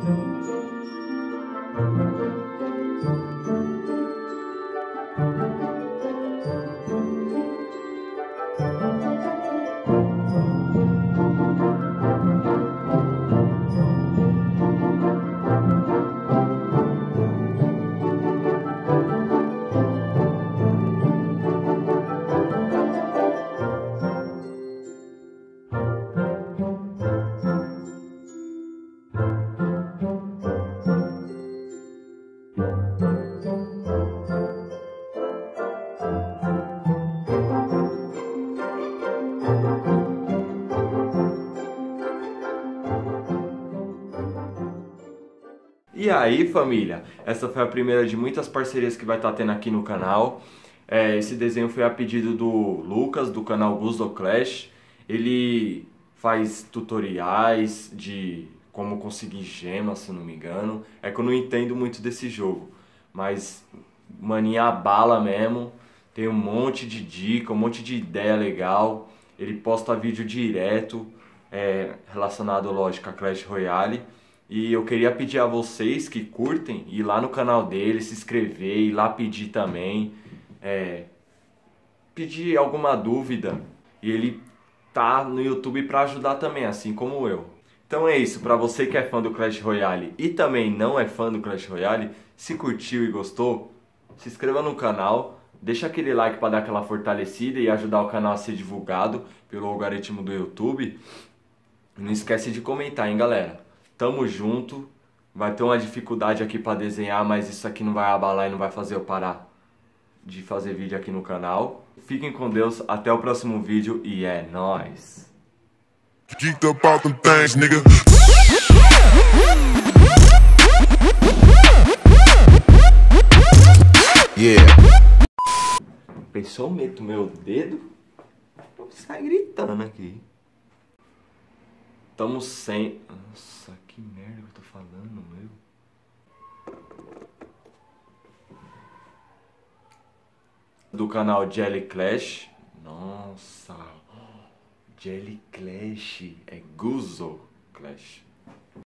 E aí, família, essa foi a primeira de muitas parcerias que vai estar tendo aqui no canal. Esse desenho foi a pedido do Lucas, do canal Guzo Clash. Ele faz tutoriais de como conseguir gemas, se não me engano. É que eu não entendo muito desse jogo, mas maninha bala mesmo. Tem um monte de dica, um monte de ideia legal. Ele posta vídeo direto, relacionado, lógico, a Clash Royale. E eu queria pedir a vocês que curtem, ir lá no canal dele, se inscrever, ir lá pedir também, pedir alguma dúvida. E ele tá no YouTube para ajudar também, assim como eu. Então é isso, para você que é fã do Clash Royale e também não é fã do Clash Royale, se curtiu e gostou, se inscreva no canal, deixa aquele like para dar aquela fortalecida e ajudar o canal a ser divulgado pelo algoritmo do YouTube. E não esquece de comentar, hein, galera? Tamo junto, vai ter uma dificuldade aqui para desenhar, mas isso aqui não vai abalar e não vai fazer eu parar de fazer vídeo aqui no canal. Fiquem com Deus, até o próximo vídeo e é nóis! Geeked up about them things, nigga. Yeah. Pensou, eu meto meu dedo? Vou sair gritando aqui. Tamo sem... Nossa, que merda que eu tô falando, meu. Do canal Jelly Clash. Nossa. Jelly Clash. É Guzo Clash.